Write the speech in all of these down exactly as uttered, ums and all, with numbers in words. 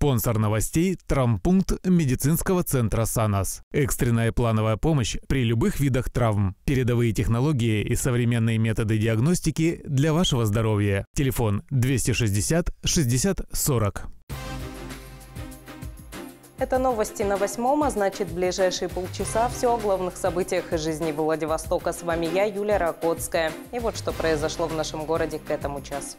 Спонсор новостей – травмпункт медицинского центра САНАС. Экстренная плановая помощь при любых видах травм. Передовые технологии и современные методы диагностики для вашего здоровья. Телефон двести шестьдесят шестьдесят сорок. Это новости на восьмом, а значит, в ближайшие полчаса все о главных событиях из жизни Владивостока. С вами я, Юлия Ракотская. И вот что произошло в нашем городе к этому часу.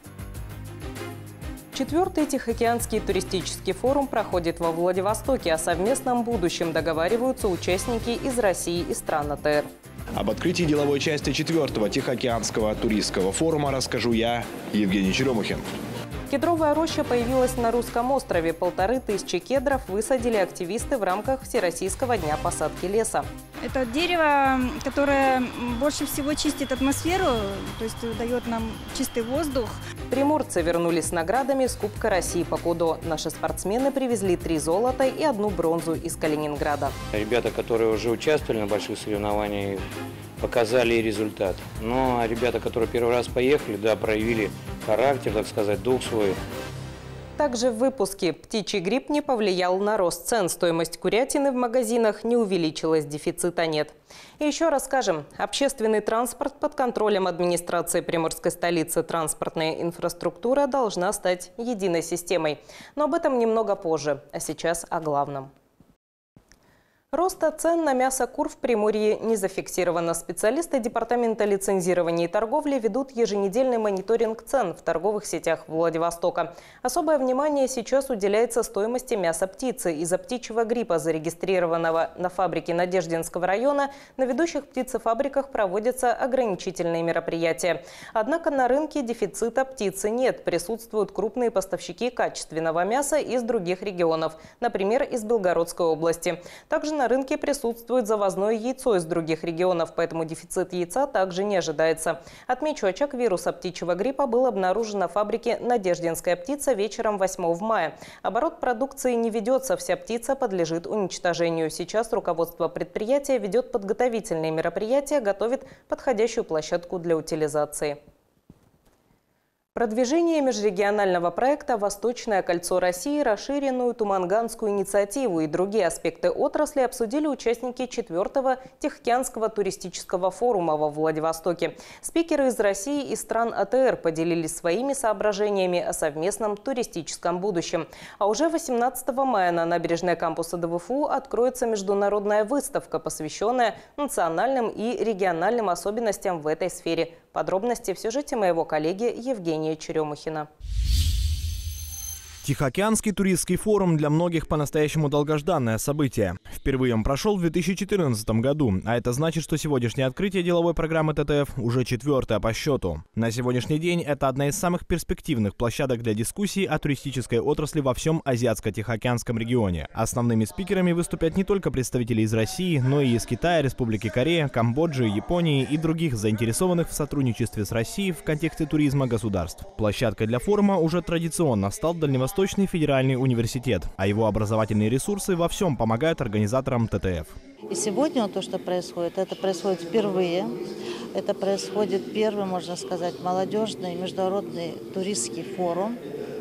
Четвертый Тихоокеанский туристический форум проходит во Владивостоке. О совместном будущем договариваются участники из России и стран А Т Р. Об открытии деловой части четвертого Тихоокеанского туристского форума расскажу я, Евгений Черемухин. Кедровая роща появилась на Русском острове. Полторы тысячи кедров высадили активисты в рамках Всероссийского дня посадки леса. Это дерево, которое больше всего чистит атмосферу, то есть дает нам чистый воздух. Приморцы вернулись с наградами с Кубка России по кудо. Наши спортсмены привезли три золота и одну бронзу из Калининграда. Ребята, которые уже участвовали на больших соревнованиях, показали результат. Но ребята, которые первый раз поехали, да, проявили характер, так сказать, дух свой. Также в выпуске птичий грипп не повлиял на рост цен. Стоимость курятины в магазинах не увеличилась, дефицита нет. И еще расскажем. Общественный транспорт под контролем администрации приморской столицы. Транспортная инфраструктура должна стать единой системой. Но об этом немного позже. А сейчас о главном. Роста цен на мясо кур в Приморье не зафиксировано. Специалисты Департамента лицензирования и торговли ведут еженедельный мониторинг цен в торговых сетях Владивостока. Особое внимание сейчас уделяется стоимости мяса птицы. Из-за птичьего гриппа, зарегистрированного на фабрике Надеждинского района, на ведущих птицефабриках проводятся ограничительные мероприятия. Однако на рынке дефицита птицы нет. Присутствуют крупные поставщики качественного мяса из других регионов, например, из Белгородской области. Также на рынке присутствует завозное яйцо из других регионов, поэтому дефицит яйца также не ожидается. Отмечу, очаг вируса птичьего гриппа был обнаружен на фабрике «Надеждинская птица» вечером восьмого мая. Оборот продукции не ведется, вся птица подлежит уничтожению. Сейчас руководство предприятия ведет подготовительные мероприятия, готовит подходящую площадку для утилизации. Продвижение межрегионального проекта «Восточное кольцо России», расширенную Туманганскую инициативу и другие аспекты отрасли обсудили участники четвертого Тихоокеанского туристического форума во Владивостоке. Спикеры из России и стран А Т Р поделились своими соображениями о совместном туристическом будущем. А уже восемнадцатого мая на набережной кампуса Д В Ф У откроется международная выставка, посвященная национальным и региональным особенностям в этой сфере. Подробности в сюжете моего коллеги Евгения Черемухина. Тихоокеанский туристский форум для многих по-настоящему долгожданное событие. Впервые он прошел в две тысячи четырнадцатом году, а это значит, что сегодняшнее открытие деловой программы Т Т Ф уже четвертое по счету. На сегодняшний день это одна из самых перспективных площадок для дискуссий о туристической отрасли во всем Азиатско-Тихоокеанском регионе. Основными спикерами выступят не только представители из России, но и из Китая, Республики Корея, Камбоджи, Японии и других заинтересованных в сотрудничестве с Россией в контексте туризма государств. Площадкой для форума уже традиционно стал Дальневосточный Восточный федеральный университет, а его образовательные ресурсы во всем помогают организаторам Т Т Ф. И сегодня вот то, что происходит, это происходит впервые. Это происходит первый, можно сказать, молодежный международный туристский форум.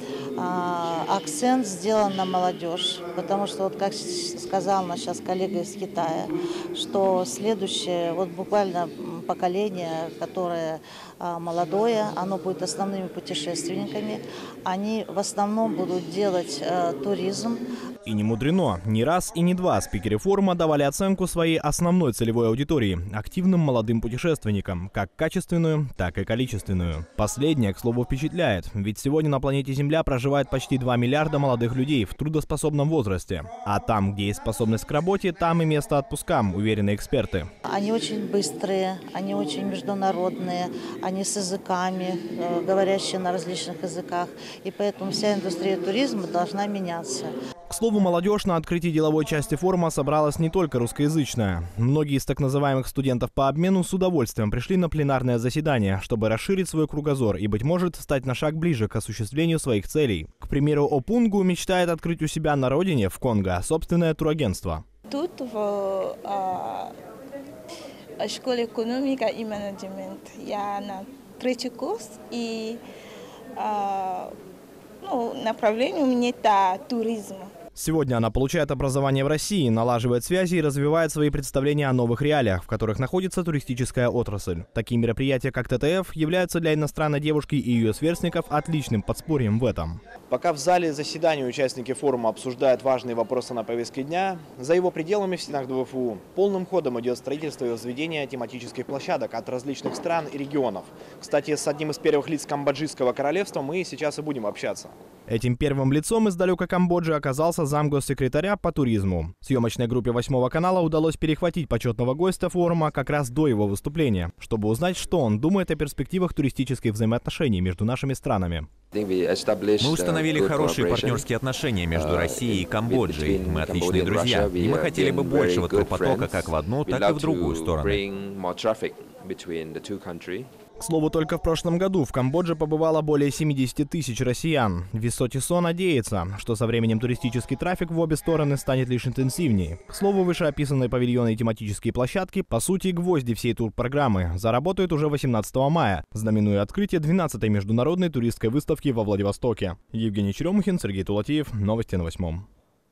А, акцент сделан на молодежь, потому что, вот как сказал наш сейчас коллега из Китая, что следующее, вот буквально поколение, которое а, молодое, оно будет основными путешественниками, они в основном будут делать а, туризм. И не мудрено. Не раз и не два спикеры форума давали оценку своей основной целевой аудитории – активным молодым путешественникам, как качественную, так и количественную. Последнее, к слову, впечатляет, ведь сегодня на планете Земля проживает почти два миллиарда молодых людей в трудоспособном возрасте. А там, где есть способность к работе, там и место отпускам, уверены эксперты. Они очень быстрые, они очень международные, они с языками, говорящие на различных языках, и поэтому вся индустрия туризма должна меняться. К слову, молодежь на открытии деловой части форума собралась не только русскоязычная. Многие из так называемых студентов по обмену с удовольствием пришли на пленарное заседание, чтобы расширить свой кругозор и, быть может, стать на шаг ближе к осуществлению своих целей. К примеру, Опунгу мечтает открыть у себя на родине, в Конго, собственное турагентство. Тут в а, школе экономика и менеджмент я на третий курс, и а, Ну, направление у меня это туризм. Сегодня она получает образование в России, налаживает связи и развивает свои представления о новых реалиях, в которых находится туристическая отрасль. Такие мероприятия, как ТТФ, являются для иностранной девушки и ее сверстников отличным подспорьем в этом. Пока в зале заседания участники форума обсуждают важные вопросы на повестке дня, за его пределами в стенах ДВФУ полным ходом идет строительство и возведение тематических площадок от различных стран и регионов. Кстати, с одним из первых лиц Камбоджийского королевства мы сейчас и будем общаться. Этим первым лицом из далекой Камбоджи оказался замгоссекретаря по туризму. Съемочной группе восьмого канала удалось перехватить почетного гостя форума как раз до его выступления, чтобы узнать, что он думает о перспективах туристических взаимоотношений между нашими странами. Мы установили хорошие партнерские отношения между Россией и Камбоджей. Мы отличные друзья, и мы хотели бы большего турпотока как в одну, так и в другую сторону. К слову, только в прошлом году в Камбодже побывало более семидесяти тысяч россиян. Висотисо надеется, что со временем туристический трафик в обе стороны станет лишь интенсивнее. К слову, вышеописанные павильоны и тематические площадки, по сути, гвозди всей турпрограммы, заработают уже восемнадцатого мая, знаменуя открытие двенадцатой международной туристской выставки во Владивостоке. Евгений Черемухин, Сергей Тулатиев. Новости на восьмом.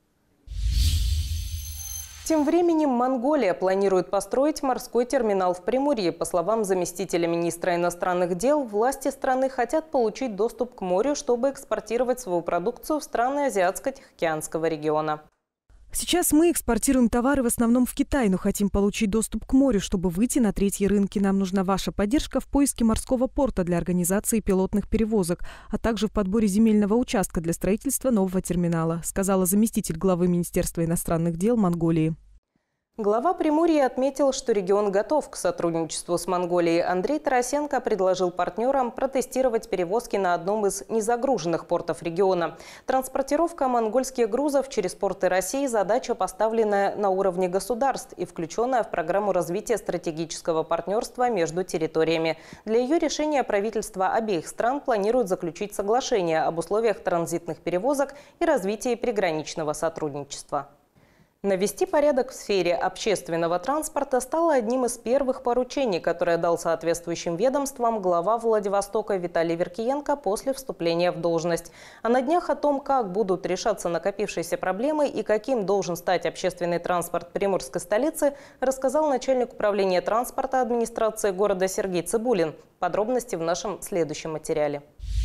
Тем временем Монголия планирует построить морской терминал в Приморье. По словам заместителя министра иностранных дел, власти страны хотят получить доступ к морю, чтобы экспортировать свою продукцию в страны Азиатско-Тихоокеанского региона. Сейчас мы экспортируем товары в основном в Китай, но хотим получить доступ к морю, чтобы выйти на третьи рынки. Нам нужна ваша поддержка в поиске морского порта для организации пилотных перевозок, а также в подборе земельного участка для строительства нового терминала, сказала заместитель главы Министерства иностранных дел Монголии. Глава Приморья отметил, что регион готов к сотрудничеству с Монголией. Андрей Тарасенко предложил партнерам протестировать перевозки на одном из незагруженных портов региона. Транспортировка монгольских грузов через порты России – задача, поставленная на уровне государств и включенная в программу развития стратегического партнерства между территориями. Для ее решения правительства обеих стран планируют заключить соглашение об условиях транзитных перевозок и развитии приграничного сотрудничества. Навести порядок в сфере общественного транспорта стало одним из первых поручений, которое дал соответствующим ведомствам глава Владивостока Виталий Веркиенко после вступления в должность. А на днях о том, как будут решаться накопившиеся проблемы и каким должен стать общественный транспорт приморской столицы, рассказал начальник управления транспорта администрации города Сергей Цыбулин. Подробности в нашем следующем материале.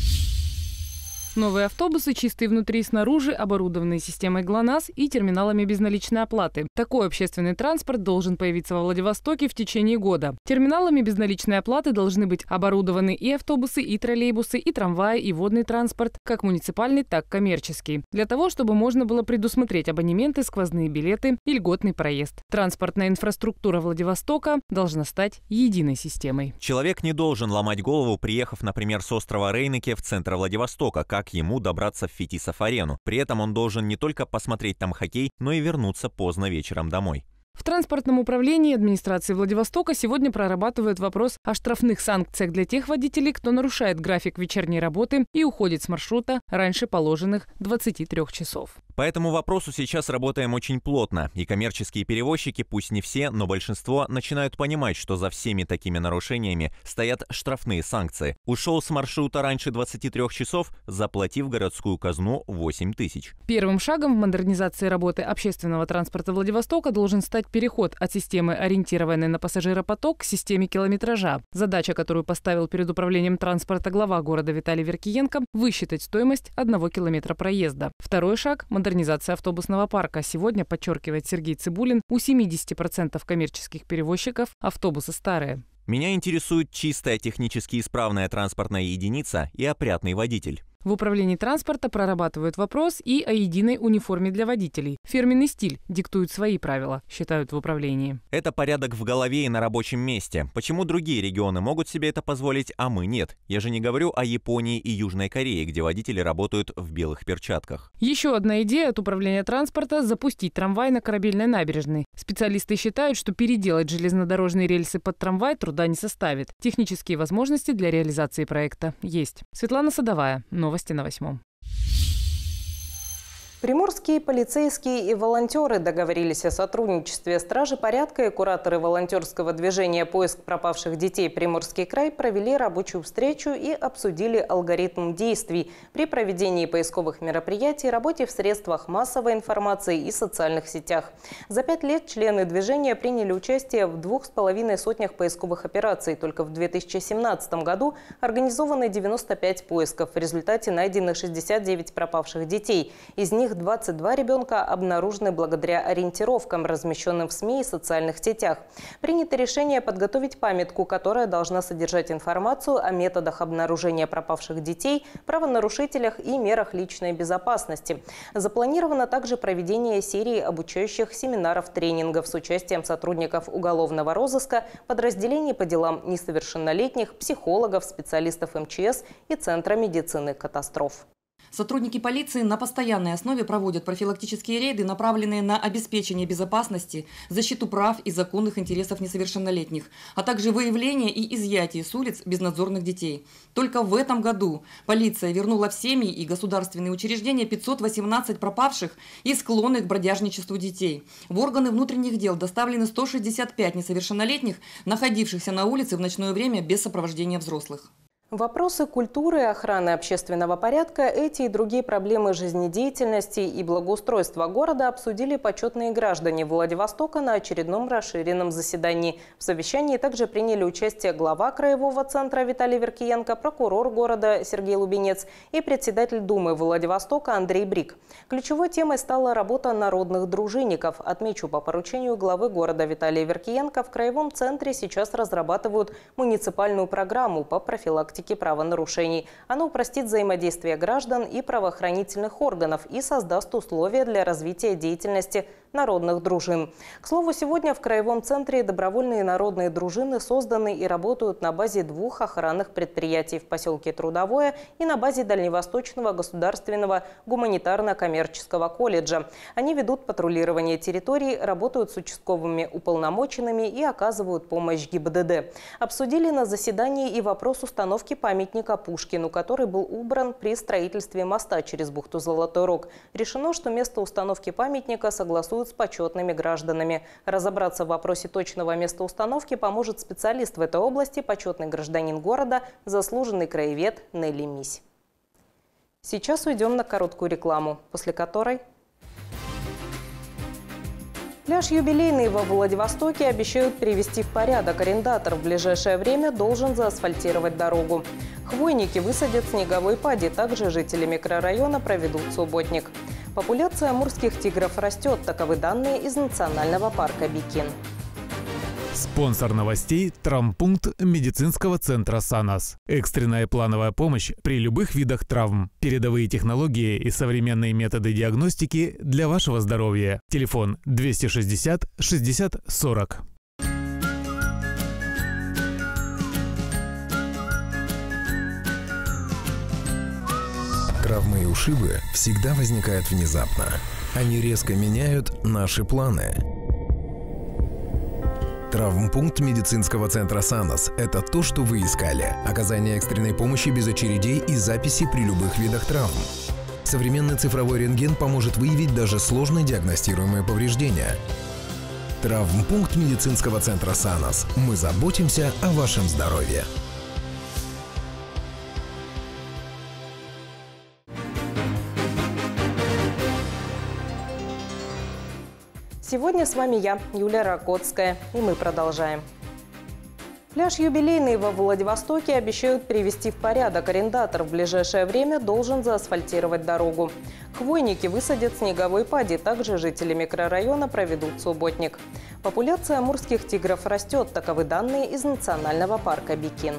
Новые автобусы, чистые внутри и снаружи, оборудованные системой ГЛОНАСС и терминалами безналичной оплаты. Такой общественный транспорт должен появиться во Владивостоке в течение года. Терминалами безналичной оплаты должны быть оборудованы и автобусы, и троллейбусы, и трамваи, и водный транспорт, как муниципальный, так и коммерческий. Для того, чтобы можно было предусмотреть абонементы, сквозные билеты и льготный проезд. Транспортная инфраструктура Владивостока должна стать единой системой. Человек не должен ломать голову, приехав, например, с острова Рейнеке в центр Владивостока, как ему добраться в Фетисов-арену. При этом он должен не только посмотреть там хоккей, но и вернуться поздно вечером домой. В транспортном управлении администрации Владивостока сегодня прорабатывают вопрос о штрафных санкциях для тех водителей, кто нарушает график вечерней работы и уходит с маршрута раньше положенных двадцати трёх часов. По этому вопросу сейчас работаем очень плотно, и коммерческие перевозчики, пусть не все, но большинство, начинают понимать, что за всеми такими нарушениями стоят штрафные санкции. Ушел с маршрута раньше двадцати трёх часов, заплатив городскую казну восемь тысяч. Первым шагом в модернизации работы общественного транспорта Владивостока должен стать переход от системы, ориентированной на пассажиропоток, к системе километража. Задача, которую поставил перед управлением транспорта глава города Виталий Веркиенко – высчитать стоимость одного километра проезда. Второй шаг – модернизация автобусного парка. Сегодня, подчеркивает Сергей Цыбулин, у семидесяти процентов коммерческих перевозчиков автобусы старые. Меня интересует чистая, технически исправная транспортная единица и опрятный водитель. В управлении транспорта прорабатывают вопрос и о единой униформе для водителей. Фирменный стиль диктует свои правила, считают в управлении. Это порядок в голове и на рабочем месте. Почему другие регионы могут себе это позволить, а мы нет? Я же не говорю о Японии и Южной Корее, где водители работают в белых перчатках. Еще одна идея от управления транспорта – запустить трамвай на Корабельной набережной. Специалисты считают, что переделать железнодорожные рельсы под трамвай труда не составит. Технические возможности для реализации проекта есть. Светлана Садовая. Новости на восьмом. Приморские полицейские и волонтеры договорились о сотрудничестве. Стражи порядка и кураторы волонтерского движения «Поиск пропавших детей Приморский край» провели рабочую встречу и обсудили алгоритм действий при проведении поисковых мероприятий, работе в средствах массовой информации и социальных сетях. За пять лет члены движения приняли участие в двух с половиной сотнях поисковых операций. Только в две тысячи семнадцатом году организованы девяносто пять поисков. В результате найдены шестьдесят девять пропавших детей. Из них двадцать два ребенка обнаружены благодаря ориентировкам, размещенным в СМИ и социальных сетях. Принято решение подготовить памятку, которая должна содержать информацию о методах обнаружения пропавших детей, правонарушителях и мерах личной безопасности. Запланировано также проведение серии обучающих семинаров-тренингов с участием сотрудников уголовного розыска, подразделений по делам несовершеннолетних, психологов, специалистов эм че эс и Центра медицины катастроф. Сотрудники полиции на постоянной основе проводят профилактические рейды, направленные на обеспечение безопасности, защиту прав и законных интересов несовершеннолетних, а также выявление и изъятие с улиц безнадзорных детей. Только в этом году полиция вернула в семьи и государственные учреждения пятьсот восемнадцать пропавших и склонных к бродяжничеству детей. В органы внутренних дел доставлены сто шестьдесят пять несовершеннолетних, находившихся на улице в ночное время без сопровождения взрослых. Вопросы культуры, охраны общественного порядка, эти и другие проблемы жизнедеятельности и благоустройства города обсудили почетные граждане Владивостока на очередном расширенном заседании. В совещании также приняли участие глава Краевого центра Виталий Веркиенко, прокурор города Сергей Лубенец и председатель Думы Владивостока Андрей Брик. Ключевой темой стала работа народных дружинников. Отмечу, по поручению главы города Виталия Веркиенко в Краевом центре сейчас разрабатывают муниципальную программу по профилактике правонарушений. Оно упростит взаимодействие граждан и правоохранительных органов и создаст условия для развития деятельности народных дружин. К слову, сегодня в Краевом центре добровольные народные дружины созданы и работают на базе двух охранных предприятий в поселке Трудовое и на базе Дальневосточного государственного гуманитарно-коммерческого колледжа. Они ведут патрулирование территорий, работают с участковыми уполномоченными и оказывают помощь ГИБДД. Обсудили на заседании и вопрос установки памятника Пушкину, который был убран при строительстве моста через бухту Золотой Рог. Решено, что место установки памятника согласуют с почетными гражданами. Разобраться в вопросе точного места установки поможет специалист в этой области, почетный гражданин города, заслуженный краевед Нелли Мись. Сейчас уйдем на короткую рекламу, после которой... Пляж «Юбилейный» во Владивостоке обещают привести в порядок. Арендатор в ближайшее время должен заасфальтировать дорогу. Хвойники высадят снеговой пади. Также жители микрорайона проведут субботник. Популяция амурских тигров растет. Таковы данные из национального парка Бикин. Спонсор новостей – травмпункт медицинского центра «Санас». Экстренная плановая помощь при любых видах травм. Передовые технологии и современные методы диагностики для вашего здоровья. Телефон двести шестьдесят шестьдесят сорок. Травмы и ушибы всегда возникают внезапно. Они резко меняют наши планы. Травмпункт медицинского центра «Санас» – это то, что вы искали. Оказание экстренной помощи без очередей и записи при любых видах травм. Современный цифровой рентген поможет выявить даже сложно диагностируемые повреждения. Травмпункт медицинского центра «Санас». Мы заботимся о вашем здоровье. Сегодня с вами я, Юлия Ракотская, и мы продолжаем. Пляж «Юбилейный» во Владивостоке обещают привести в порядок. Арендатор в ближайшее время должен заасфальтировать дорогу. Хвойники высадят снеговой пади. Также жители микрорайона проведут субботник. Популяция амурских тигров растет. Таковы данные из национального парка Бикин.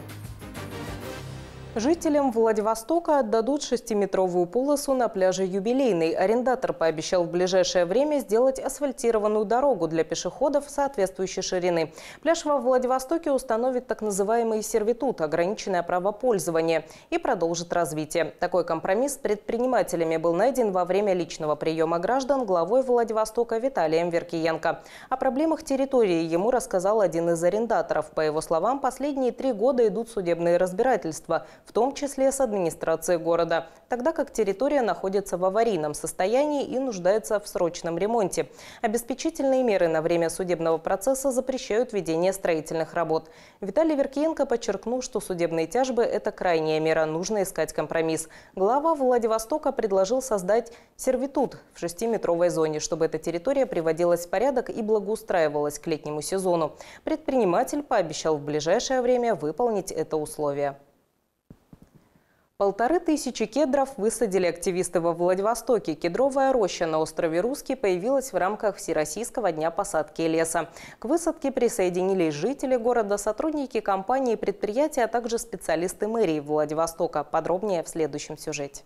Жителям Владивостока отдадут шестиметровую полосу на пляже «Юбилейный». Арендатор пообещал в ближайшее время сделать асфальтированную дорогу для пешеходов соответствующей ширины. Пляж во Владивостоке установит так называемый сервитут – ограниченное право пользования, и продолжит развитие. Такой компромисс с предпринимателями был найден во время личного приема граждан главой Владивостока Виталием Веркиенко. О проблемах территории ему рассказал один из арендаторов. По его словам, последние три года идут судебные разбирательства. в том числе с администрацией города, тогда как территория находится в аварийном состоянии и нуждается в срочном ремонте. Обеспечительные меры на время судебного процесса запрещают ведение строительных работ. Виталий Веркиенко подчеркнул, что судебные тяжбы – это крайняя мера, нужно искать компромисс. Глава Владивостока предложил создать сервитут в шестиметровой зоне, чтобы эта территория приводилась в порядок и благоустраивалась к летнему сезону. Предприниматель пообещал в ближайшее время выполнить это условие. Полторы тысячи кедров высадили активисты во Владивостоке. Кедровая роща на острове Русский появилась в рамках Всероссийского дня посадки леса. К высадке присоединились жители города, сотрудники компании и предприятия, а также специалисты мэрии Владивостока. Подробнее в следующем сюжете.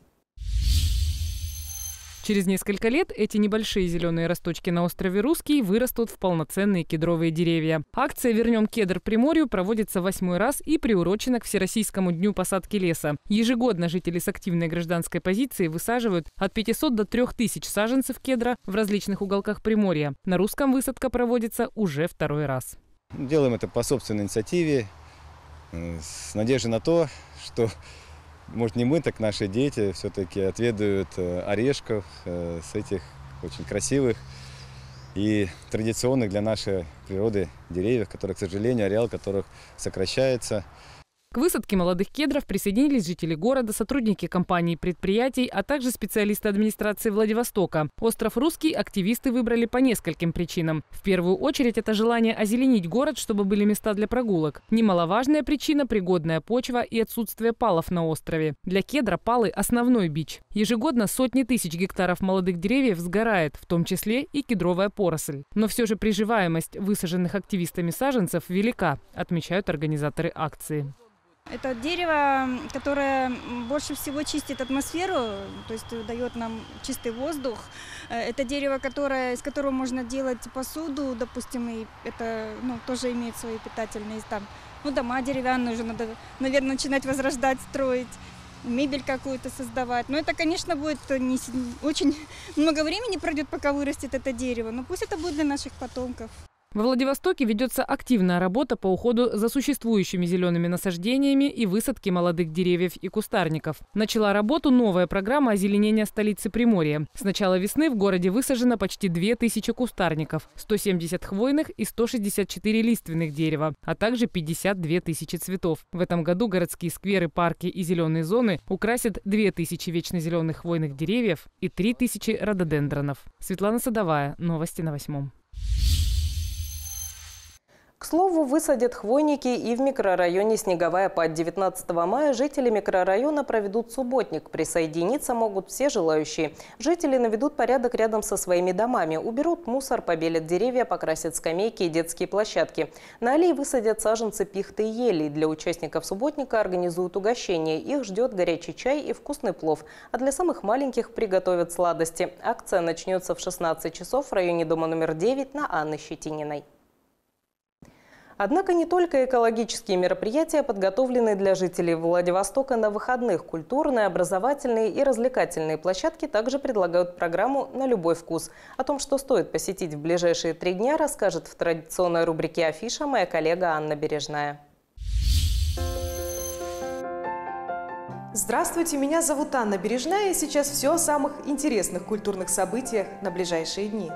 Через несколько лет эти небольшие зеленые росточки на острове Русский вырастут в полноценные кедровые деревья. Акция «Вернем кедр Приморью» проводится восьмой раз и приурочена к Всероссийскому дню посадки леса. Ежегодно жители с активной гражданской позицией высаживают от пятисот до трёх тысяч саженцев кедра в различных уголках Приморья. На Русском высадка проводится уже второй раз. Делаем это по собственной инициативе, с надеждой на то, что... Может, не мы, так наши дети все-таки отведают орешков с этих очень красивых и традиционных для нашей природы деревьев, которые, к сожалению, ареал которых сокращается. К высадке молодых кедров присоединились жители города, сотрудники компаний и предприятий, а также специалисты администрации Владивостока. Остров Русский активисты выбрали по нескольким причинам. В первую очередь это желание озеленить город, чтобы были места для прогулок. Немаловажная причина – пригодная почва и отсутствие палов на острове. Для кедра палы – основной бич. Ежегодно сотни тысяч гектаров молодых деревьев сгорает, в том числе и кедровая поросль. Но все же приживаемость высаженных активистами саженцев велика, отмечают организаторы акции. Это дерево, которое больше всего чистит атмосферу, то есть дает нам чистый воздух. Это дерево, которое, из которого можно делать посуду, допустим, и это ну, тоже имеет свои питательные там. Ну, дома деревянные уже надо, наверное, начинать возрождать, строить, мебель какую-то создавать. Но это, конечно, будет не, очень много времени пройдет, пока вырастет это дерево, но пусть это будет для наших потомков. Во Владивостоке ведется активная работа по уходу за существующими зелеными насаждениями и высадке молодых деревьев и кустарников. Начала работу новая программа озеленения столицы Приморья. С начала весны в городе высажено почти две тысячи кустарников, сто семьдесят хвойных и сто шестьдесят четыре лиственных дерева, а также пятьдесят две тысячи цветов. В этом году городские скверы, парки и зеленые зоны украсят две тысячи вечно зеленых хвойных деревьев и три тысячи рододендронов. Светлана Садовая. Новости на восьмом. К слову, высадят хвойники и в микрорайоне Снеговая Падь. девятнадцатого мая жители микрорайона проведут субботник. Присоединиться могут все желающие. Жители наведут порядок рядом со своими домами. Уберут мусор, побелят деревья, покрасят скамейки и детские площадки. На аллее высадят саженцы пихты и ели. Для участников субботника организуют угощение. Их ждет горячий чай и вкусный плов. А для самых маленьких приготовят сладости. Акция начнется в шестнадцать часов в районе дома номер девять на Анны Щетининой. Однако не только экологические мероприятия подготовлены для жителей Владивостока на выходных. Культурные, образовательные и развлекательные площадки также предлагают программу «На любой вкус». О том, что стоит посетить в ближайшие три дня, расскажет в традиционной рубрике «Афиша» моя коллега Анна Бережная. Здравствуйте, меня зовут Анна Бережная, и сейчас все о самых интересных культурных событиях на ближайшие дни.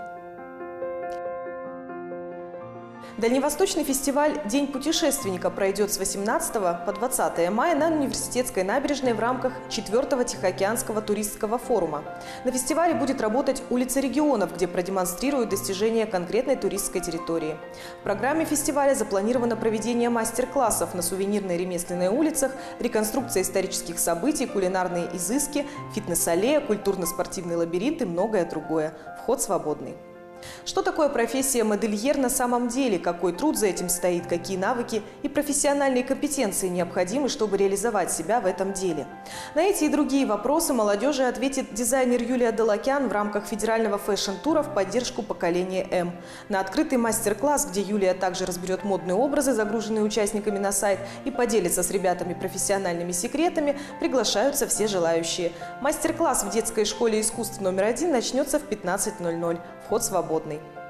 Дальневосточный фестиваль «День путешественника» пройдет с восемнадцатого по двадцатое мая на Университетской набережной в рамках четвёртого Тихоокеанского туристского форума. На фестивале будет работать улица регионов, где продемонстрируют достижения конкретной туристской территории. В программе фестиваля запланировано проведение мастер-классов на сувенирной ремесленной улицах, реконструкция исторических событий, кулинарные изыски, фитнес-аллея, культурно-спортивный лабиринт и многое другое. Вход свободный. Что такое профессия модельер на самом деле, какой труд за этим стоит, какие навыки и профессиональные компетенции необходимы, чтобы реализовать себя в этом деле? На эти и другие вопросы молодежи ответит дизайнер Юлия Далакян в рамках федерального фэшн-тура в поддержку поколения М. На открытый мастер-класс, где Юлия также разберет модные образы, загруженные участниками на сайт, и поделится с ребятами профессиональными секретами, приглашаются все желающие. Мастер-класс в детской школе искусств номер один начнется в пятнадцать ноль ноль. Вход свободный.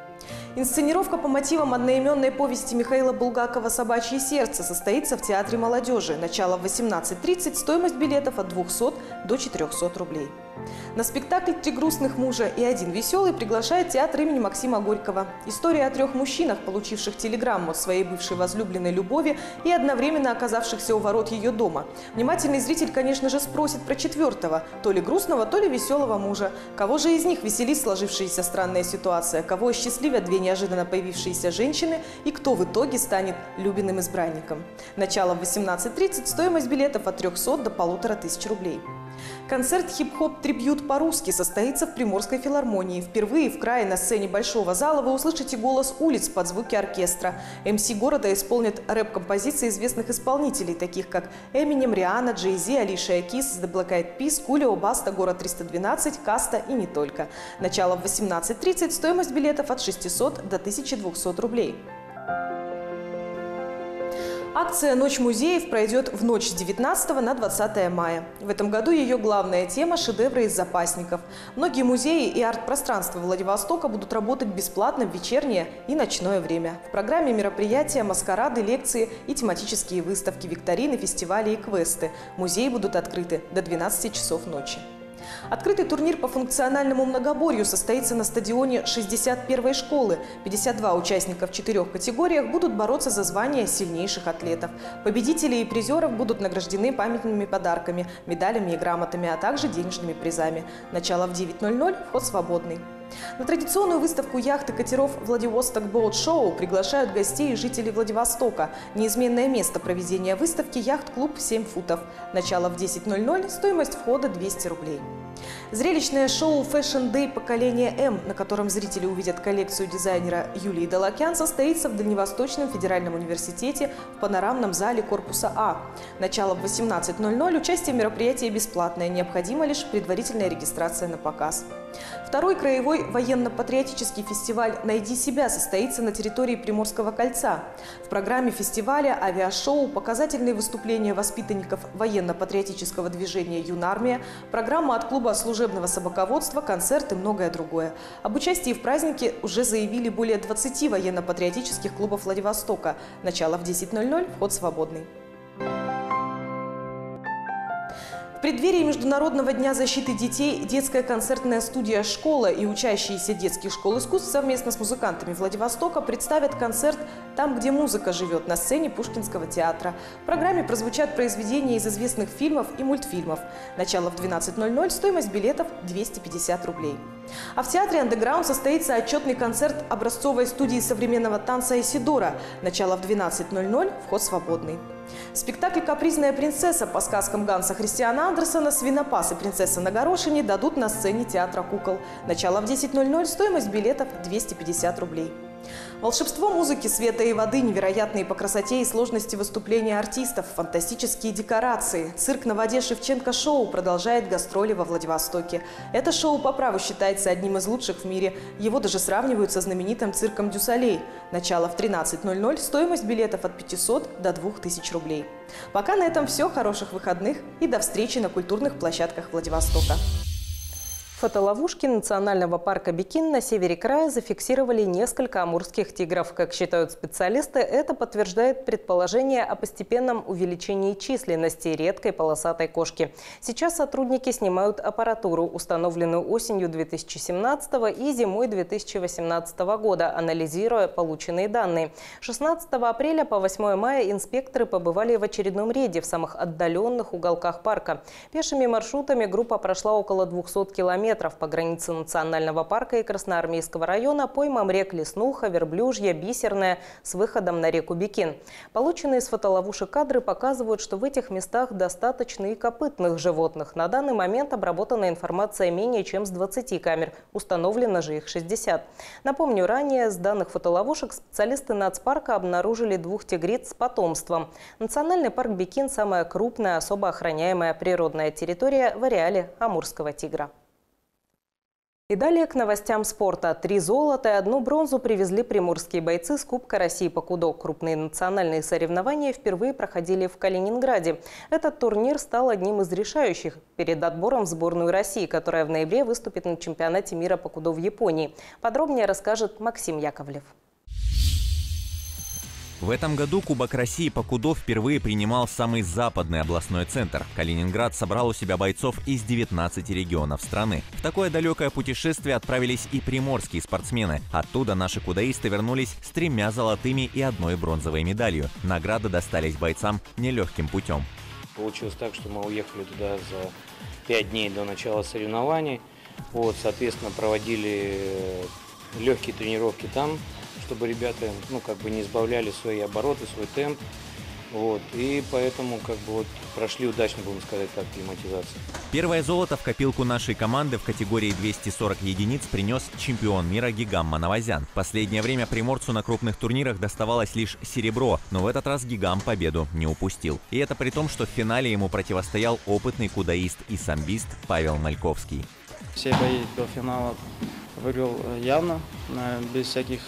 Инсценировка по мотивам одноименной повести Михаила Булгакова «Собачье сердце» состоится в Театре молодежи. Начало в восемнадцать тридцать, стоимость билетов от двухсот до четырёхсот рублей. На спектакль «Три грустных мужа и один веселый» приглашает театр имени Максима Горького. История о трех мужчинах, получивших телеграмму от своей бывшей возлюбленной любови и одновременно оказавшихся у ворот ее дома. Внимательный зритель, конечно же, спросит про четвертого, то ли грустного, то ли веселого мужа. Кого же из них веселит сложившаяся странная ситуация, кого счастливят две неожиданно появившиеся женщины и кто в итоге станет любимым избранником. Начало в восемнадцать тридцать, стоимость билетов от трёхсот до полутора тысяч рублей. Концерт «Хип-хоп трибьют по-русски» состоится в Приморской филармонии. Впервые в крае на сцене Большого зала вы услышите голос улиц под звуки оркестра. эм си города исполнят рэп-композиции известных исполнителей, таких как Эминем, Риhanna, Джей-Зи, Алиша Кис, The Black Eyed Peas, Кулио, Баста, Город триста двенадцать, Каста и не только. Начало в восемнадцать тридцать, стоимость билетов от шестисот до тысячи двухсот рублей. Акция «Ночь музеев» пройдет в ночь с девятнадцатого на двадцатое мая. В этом году ее главная тема – шедевры из запасников. Многие музеи и арт-пространства Владивостока будут работать бесплатно в вечернее и ночное время. В программе мероприятия, маскарады, лекции и тематические выставки, викторины, фестивали и квесты. Музеи будут открыты до двенадцати часов ночи. Открытый турнир по функциональному многоборью состоится на стадионе шестьдесят первой школы. пятьдесят два участника в четырех категориях будут бороться за звание сильнейших атлетов. Победители и призеров будут награждены памятными подарками, медалями и грамотами, а также денежными призами. Начало в девять ноль ноль, вход свободный. На традиционную выставку яхт и катеров «Владивосток Боут Шоу» приглашают гостей и жителей Владивостока. Неизменное место проведения выставки – яхт-клуб «семь футов». Начало в десять ноль ноль, стоимость входа двести рублей. Зрелищное шоу «Fashion Day Поколение М», на котором зрители увидят коллекцию дизайнера Юлии Далакян, состоится в Дальневосточном федеральном университете в панорамном зале корпуса А. Начало в восемнадцать ноль ноль, участие в мероприятии бесплатное, необходима лишь предварительная регистрация на показ. Второй краевой военно-патриотический фестиваль «Найди себя» состоится на территории Приморского кольца. В программе фестиваля авиашоу, показательные выступления воспитанников военно-патриотического движения «Юнармия», программа от клуба служебного собаководства, концерт и многое другое. Об участии в празднике уже заявили более двадцати военно-патриотических клубов Владивостока. Начало в десять ноль ноль, вход свободный. В преддверии Международного дня защиты детей детская концертная студия «Школа» и учащиеся детских школ искусств совместно с музыкантами Владивостока представят концерт «Там, где музыка живет» на сцене Пушкинского театра. В программе прозвучат произведения из известных фильмов и мультфильмов. Начало в двенадцать ноль ноль, стоимость билетов двести пятьдесят рублей. А в театре «Андеграунд» состоится отчетный концерт образцовой студии современного танца «Исидора». Начало в двенадцать ноль ноль, вход свободный. Спектакль «Капризная принцесса» по сказкам Ганса Христиана Андерсена «Свинопас» и «Принцесса на горошине» дадут на сцене театра кукол. Начало в десять ноль ноль, стоимость билетов двести пятьдесят рублей. Волшебство музыки, света и воды, невероятные по красоте и сложности выступления артистов, фантастические декорации. Цирк на воде «Шевченко-шоу» продолжает гастроли во Владивостоке. Это шоу по праву считается одним из лучших в мире. Его даже сравнивают со знаменитым цирком «Дю Солей». Начало в тринадцать ноль ноль, стоимость билетов от пятисот до двух тысяч рублей. Пока на этом все. Хороших выходных и до встречи на культурных площадках Владивостока. Фотоловушки национального парка Бикин на севере края зафиксировали несколько амурских тигров. Как считают специалисты, это подтверждает предположение о постепенном увеличении численности редкой полосатой кошки. Сейчас сотрудники снимают аппаратуру, установленную осенью две тысячи семнадцатого и зимой две тысячи восемнадцатого года, анализируя полученные данные. шестнадцатого апреля по восьмое мая инспекторы побывали в очередном рейде в самых отдаленных уголках парка. Пешими маршрутами группа прошла около двухсот километров по границе национального парка и Красноармейского района по имам рек Леснуха, Верблюжья, Бисерная с выходом на реку Бикин. Полученные с фотоловушек кадры показывают, что в этих местах достаточно и копытных животных. На данный момент обработана информация менее чем с двадцати камер, установлено же их шестьдесят. Напомню, ранее с данных фотоловушек специалисты нацпарка обнаружили двух тигриц с потомством. Национальный парк Бикин – самая крупная особо охраняемая природная территория в ареале амурского тигра. И далее к новостям спорта. Три золота и одну бронзу привезли приморские бойцы с Кубка России по кудо. Крупные национальные соревнования впервые проходили в Калининграде. Этот турнир стал одним из решающих перед отбором в сборную России, которая в ноябре выступит на чемпионате мира по кудо в Японии. Подробнее расскажет Максим Яковлев. В этом году Кубок России по кудо впервые принимал самый западный областной центр. Калининград собрал у себя бойцов из девятнадцати регионов страны. В такое далекое путешествие отправились и приморские спортсмены. Оттуда наши кудоисты вернулись с тремя золотыми и одной бронзовой медалью. Награды достались бойцам нелегким путем. Получилось так, что мы уехали туда за пять дней до начала соревнований. Вот, соответственно, проводили легкие тренировки там, чтобы ребята, ну, как бы не избавляли свои обороты, свой темп. Вот. И поэтому, как бы, вот, прошли удачно, будем сказать, так, акклиматизацию. Первое золото в копилку нашей команды в категории двести сорок единиц принес чемпион мира Гигам Манавазян. В последнее время приморцу на крупных турнирах доставалось лишь серебро, но в этот раз Гигам победу не упустил. И это при том, что в финале ему противостоял опытный кудоист и самбист Павел Мальковский. Все бои до финала выиграл явно, без всяких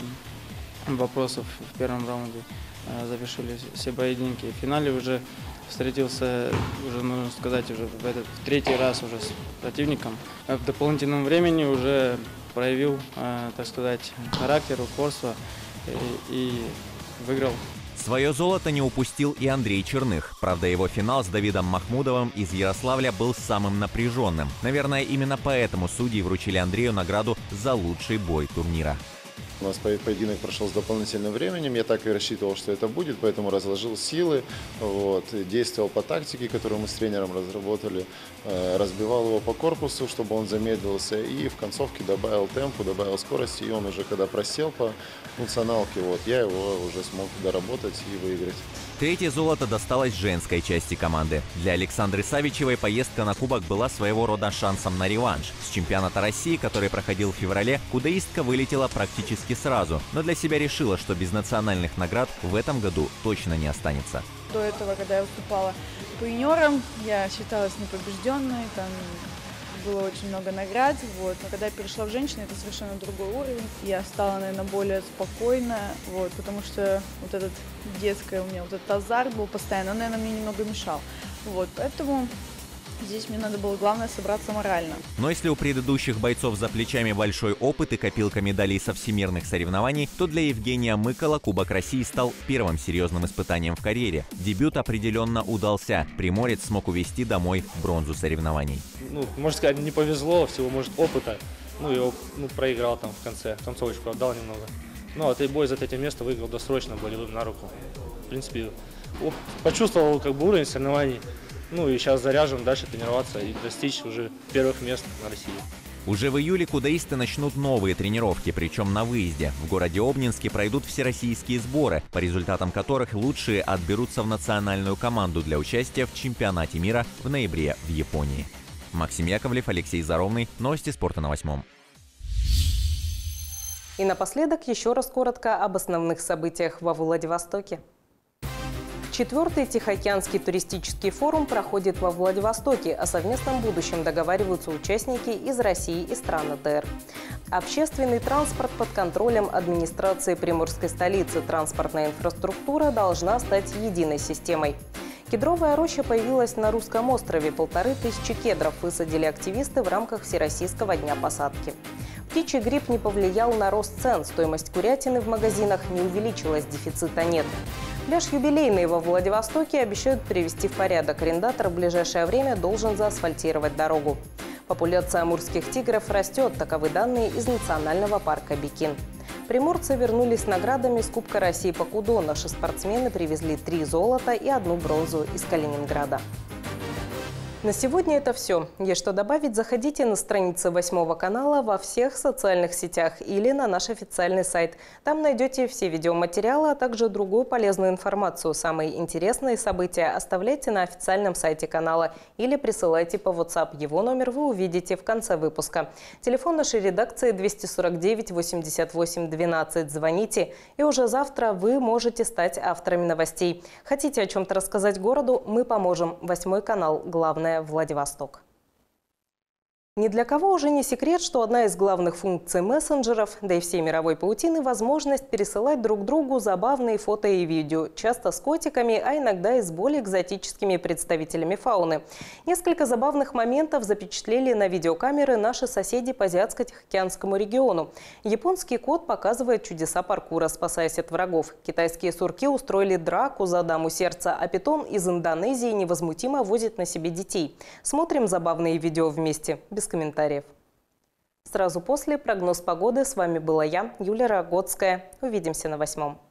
вопросов в первом раунде. Завершили все поединки. В финале уже встретился, уже можно сказать, уже в, этот, в третий раз уже с противником. В дополнительном времени уже проявил, так сказать, характер, упорство и, и выиграл. Свое золото не упустил и Андрей Черных. Правда, его финал с Давидом Махмудовым из Ярославля был самым напряженным. Наверное, именно поэтому судьи вручили Андрею награду за лучший бой турнира. У нас поединок прошел с дополнительным временем, я так и рассчитывал, что это будет, поэтому разложил силы, вот, действовал по тактике, которую мы с тренером разработали, разбивал его по корпусу, чтобы он замедлился, и в концовке добавил темпу, добавил скорости, и он уже когда просел по функционалке, вот, я его уже смог доработать и выиграть. Третье золото досталось женской части команды. Для Александры Савичевой поездка на кубок была своего рода шансом на реванш. С чемпионата России, который проходил в феврале, кудоистка вылетела практически сразу, но для себя решила, что без национальных наград в этом году точно не останется. До этого, когда я выступала по юниорам, я считалась непобежденной, там было очень много наград, вот. Но когда я перешла в женщины, это совершенно другой уровень. Я стала, наверное, более спокойная, вот, потому что вот этот детское у меня, вот этот азарт был постоянно, он, наверное, мне немного мешал. Вот, поэтому здесь мне надо было, главное, собраться морально. Но если у предыдущих бойцов за плечами большой опыт и копилка медалей со всемирных соревнований, то для Евгения Мыкола Кубок России стал первым серьезным испытанием в карьере. Дебют определенно удался. Приморец смог увезти домой бронзу соревнований. Ну, можно сказать, не повезло, всего, может, опыта. Ну, его ну, проиграл там в конце, концовочку отдал немного. Ну, а ты бой за третье место выиграл досрочно, болевым на руку. В принципе, о, почувствовал как бы уровень соревнований. Ну и сейчас заряжен дальше тренироваться и достичь уже первых мест на России. Уже в июле кудоисты начнут новые тренировки, причем на выезде. В городе Обнинске пройдут всероссийские сборы, по результатам которых лучшие отберутся в национальную команду для участия в чемпионате мира в ноябре в Японии. Максим Яковлев, Алексей Заровный. Новости спорта на восьмом. И напоследок еще раз коротко об основных событиях во Владивостоке. Четвертый Тихоокеанский туристический форум проходит во Владивостоке. О совместном будущем договариваются участники из России и стран Э Т Р. Общественный транспорт под контролем администрации приморской столицы. Транспортная инфраструктура должна стать единой системой. Кедровая роща появилась на Русском острове. Полторы тысячи кедров высадили активисты в рамках Всероссийского дня посадки. Птичий грипп не повлиял на рост цен. Стоимость курятины в магазинах не увеличилась, дефицита нет. Пляж юбилейный во Владивостоке обещают привести в порядок. Арендатор в ближайшее время должен заасфальтировать дорогу. Популяция амурских тигров растет. Таковы данные из национального парка Бикин. Приморцы вернулись с наградами с Кубка России по кудо. Наши спортсмены привезли три золота и одну бронзу из Калининграда. На сегодня это все. Есть что добавить, заходите на страницы восьмого канала во всех социальных сетях или на наш официальный сайт. Там найдете все видеоматериалы, а также другую полезную информацию. Самые интересные события оставляйте на официальном сайте канала или присылайте по WhatsApp. Его номер вы увидите в конце выпуска. Телефон нашей редакции двести сорок девять восемьдесят восемь двенадцать. Звоните, и уже завтра вы можете стать авторами новостей. Хотите о чем-то рассказать городу? Мы поможем. Восьмой канал. Главное. Владивосток. Ни для кого уже не секрет, что одна из главных функций мессенджеров, да и всей мировой паутины, возможность пересылать друг другу забавные фото и видео, часто с котиками, а иногда и с более экзотическими представителями фауны. Несколько забавных моментов запечатлели на видеокамеры наши соседи по Азиатско-Тихоокеанскому региону. Японский кот показывает чудеса паркура, спасаясь от врагов. Китайские сурки устроили драку за даму сердца, а питон из Индонезии невозмутимо возит на себе детей. Смотрим забавные видео вместе. Без комментариев. Сразу после прогноз погоды. С вами была я, Юлия Рогоцкая. Увидимся на восьмом.